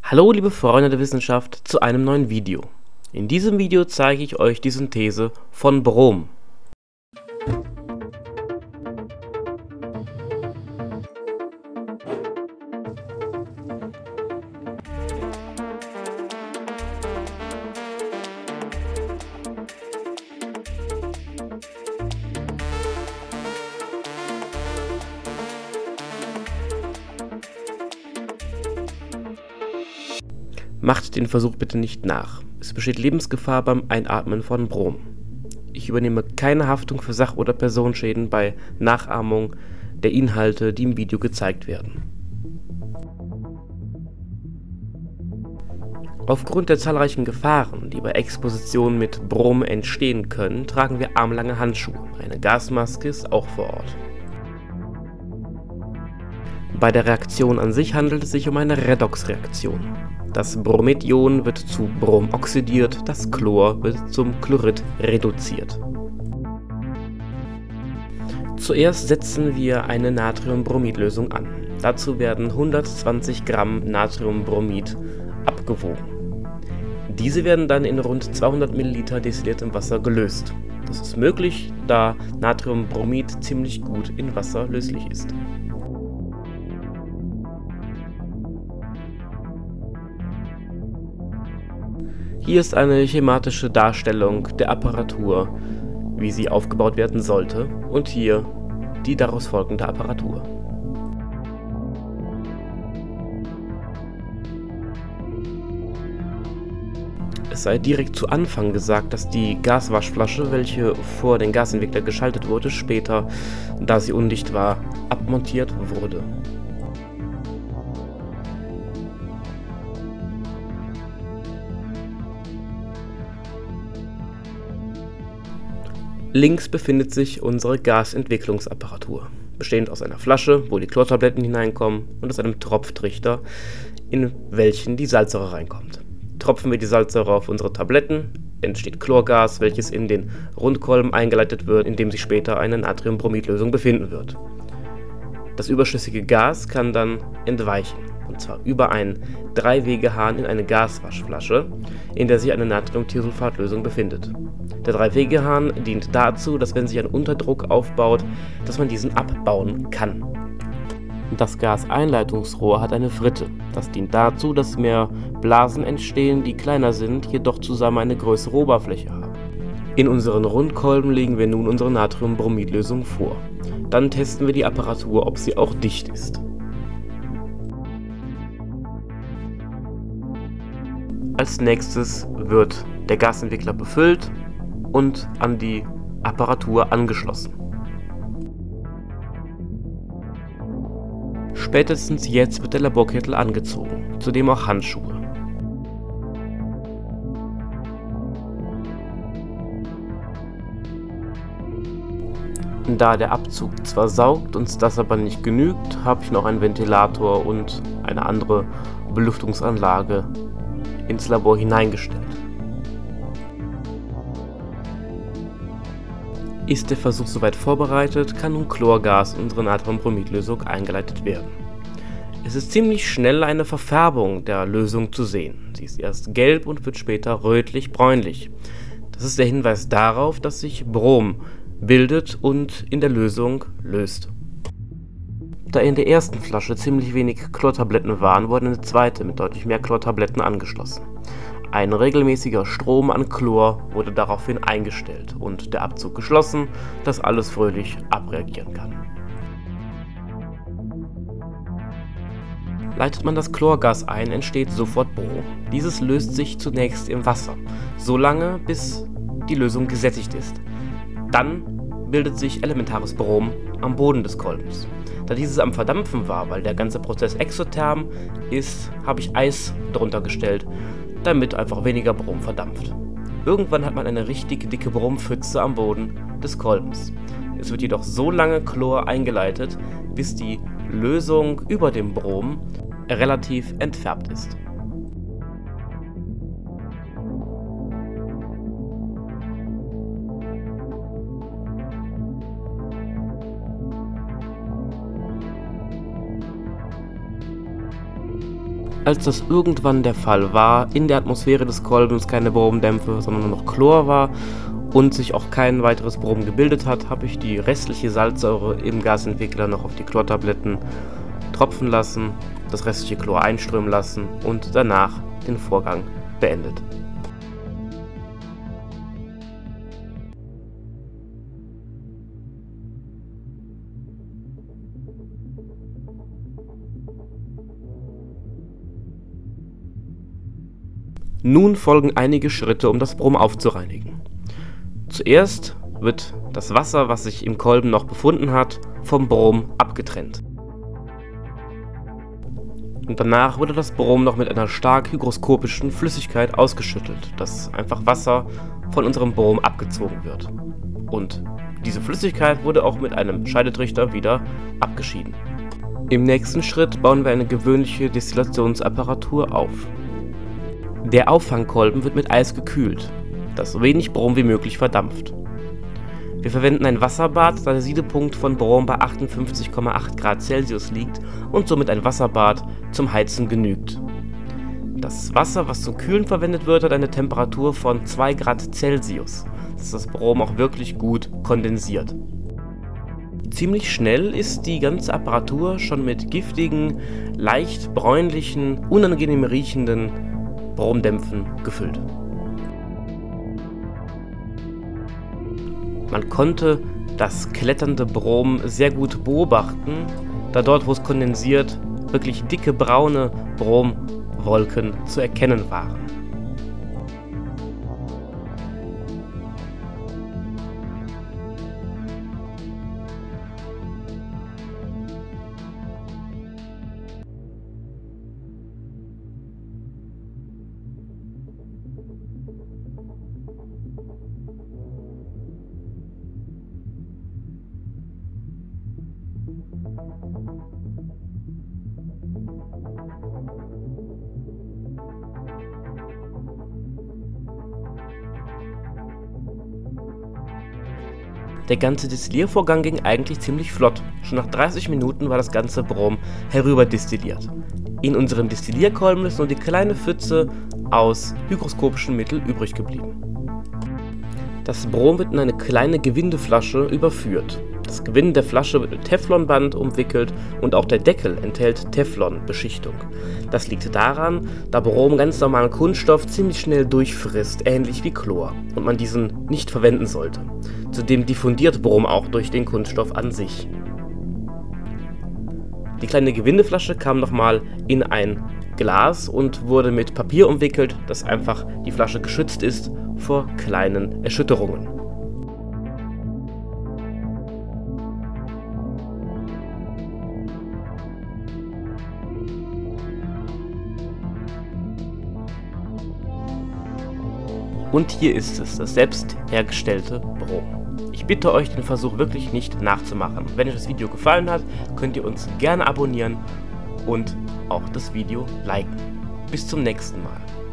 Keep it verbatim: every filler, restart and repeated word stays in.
Hallo liebe Freunde der Wissenschaft zu einem neuen Video. In diesem Video zeige ich euch die Synthese von Brom. Macht den Versuch bitte nicht nach. Es besteht Lebensgefahr beim Einatmen von Brom. Ich übernehme keine Haftung für Sach- oder Personenschäden bei Nachahmung der Inhalte, die im Video gezeigt werden. Aufgrund der zahlreichen Gefahren, die bei Exposition mit Brom entstehen können, tragen wir armlange Handschuhe. Eine Gasmaske ist auch vor Ort. Bei der Reaktion an sich handelt es sich um eine Redoxreaktion. Das Bromid-Ion wird zu Brom oxidiert, das Chlor wird zum Chlorid reduziert. Zuerst setzen wir eine Natriumbromid-Lösung an. Dazu werden hundertzwanzig Gramm Natriumbromid abgewogen. Diese werden dann in rund zweihundert Milliliter destilliertem Wasser gelöst. Das ist möglich, da Natriumbromid ziemlich gut in Wasser löslich ist. Hier ist eine schematische Darstellung der Apparatur, wie sie aufgebaut werden sollte, und hier die daraus folgende Apparatur. Es sei direkt zu Anfang gesagt, dass die Gaswaschflasche, welche vor den Gasentwickler geschaltet wurde, später, da sie undicht war, abmontiert wurde. Links befindet sich unsere Gasentwicklungsapparatur, bestehend aus einer Flasche, wo die Chlortabletten hineinkommen, und aus einem Tropftrichter, in welchen die Salzsäure reinkommt. Tropfen wir die Salzsäure auf unsere Tabletten, entsteht Chlorgas, welches in den Rundkolben eingeleitet wird, in dem sich später eine Natriumbromidlösung befinden wird. Das überschüssige Gas kann dann entweichen, und zwar über einen Dreiwegehahn in eine Gaswaschflasche, in der sich eine Natriumthiosulfatlösung befindet. Der Dreiwegehahn dient dazu, dass wenn sich ein Unterdruck aufbaut, dass man diesen abbauen kann. Das Gaseinleitungsrohr hat eine Fritte. Das dient dazu, dass mehr Blasen entstehen, die kleiner sind, jedoch zusammen eine größere Oberfläche haben. In unseren Rundkolben legen wir nun unsere Natriumbromidlösung vor. Dann testen wir die Apparatur, ob sie auch dicht ist. Als nächstes wird der Gasentwickler befüllt und an die Apparatur angeschlossen. Spätestens jetzt wird der Laborkittel angezogen, zudem auch Handschuhe. Da der Abzug zwar saugt, uns das aber nicht genügt, habe ich noch einen Ventilator und eine andere Belüftungsanlage ins Labor hineingestellt. Ist der Versuch soweit vorbereitet, kann nun Chlorgas in unsere Natriumbromidlösung eingeleitet werden. Es ist ziemlich schnell eine Verfärbung der Lösung zu sehen. Sie ist erst gelb und wird später rötlich-bräunlich. Das ist der Hinweis darauf, dass sich Brom bildet und in der Lösung löst. Da in der ersten Flasche ziemlich wenig Chlortabletten waren, wurde eine zweite mit deutlich mehr Chlortabletten angeschlossen. Ein regelmäßiger Strom an Chlor wurde daraufhin eingestellt und der Abzug geschlossen, dass alles fröhlich abreagieren kann. Leitet man das Chlorgas ein, entsteht sofort Brom. Dieses löst sich zunächst im Wasser, so lange bis die Lösung gesättigt ist. Dann bildet sich elementares Brom am Boden des Kolbens. Da dieses am Verdampfen war, weil der ganze Prozess exotherm ist, habe ich Eis drunter gestellt, damit einfach weniger Brom verdampft. Irgendwann hat man eine richtig dicke Brompfütze am Boden des Kolbens. Es wird jedoch so lange Chlor eingeleitet, bis die Lösung über dem Brom relativ entfärbt ist. Als das irgendwann der Fall war, in der Atmosphäre des Kolbens keine Bromdämpfe, sondern nur noch Chlor war und sich auch kein weiteres Brom gebildet hat, habe ich die restliche Salzsäure im Gasentwickler noch auf die Chlortabletten tropfen lassen, das restliche Chlor einströmen lassen und danach den Vorgang beendet. Nun folgen einige Schritte, um das Brom aufzureinigen. Zuerst wird das Wasser, was sich im Kolben noch befunden hat, vom Brom abgetrennt. Und danach wurde das Brom noch mit einer stark hygroskopischen Flüssigkeit ausgeschüttelt, dass einfach Wasser von unserem Brom abgezogen wird. Und diese Flüssigkeit wurde auch mit einem Scheidetrichter wieder abgeschieden. Im nächsten Schritt bauen wir eine gewöhnliche Destillationsapparatur auf. Der Auffangkolben wird mit Eis gekühlt, das so wenig Brom wie möglich verdampft. Wir verwenden ein Wasserbad, da der Siedepunkt von Brom bei achtundfünfzig Komma acht Grad Celsius liegt und somit ein Wasserbad zum Heizen genügt. Das Wasser, was zum Kühlen verwendet wird, hat eine Temperatur von zwei Grad Celsius, dass das Brom auch wirklich gut kondensiert. Ziemlich schnell ist die ganze Apparatur schon mit giftigen, leicht bräunlichen, unangenehm riechenden Bromdämpfen gefüllt. Man konnte das kletternde Brom sehr gut beobachten, da dort, wo es kondensiert, wirklich dicke braune Bromwolken zu erkennen waren. Der ganze Destilliervorgang ging eigentlich ziemlich flott. Schon nach dreißig Minuten war das ganze Brom herüberdestilliert. In unserem Destillierkolben ist nur die kleine Pfütze aus hygroskopischem Mittel übrig geblieben. Das Brom wird in eine kleine Gewindeflasche überführt. Das Gewinde der Flasche wird mit Teflonband umwickelt und auch der Deckel enthält Teflonbeschichtung. Das liegt daran, da Brom ganz normalen Kunststoff ziemlich schnell durchfrisst, ähnlich wie Chlor, und man diesen nicht verwenden sollte. Zudem diffundiert Brom auch durch den Kunststoff an sich. Die kleine Gewindeflasche kam nochmal in ein Glas und wurde mit Papier umwickelt, dass einfach die Flasche geschützt ist vor kleinen Erschütterungen. Und hier ist es, das selbst hergestellte Brom. Ich bitte euch, den Versuch wirklich nicht nachzumachen. Wenn euch das Video gefallen hat, könnt ihr uns gerne abonnieren und auch das Video liken. Bis zum nächsten Mal.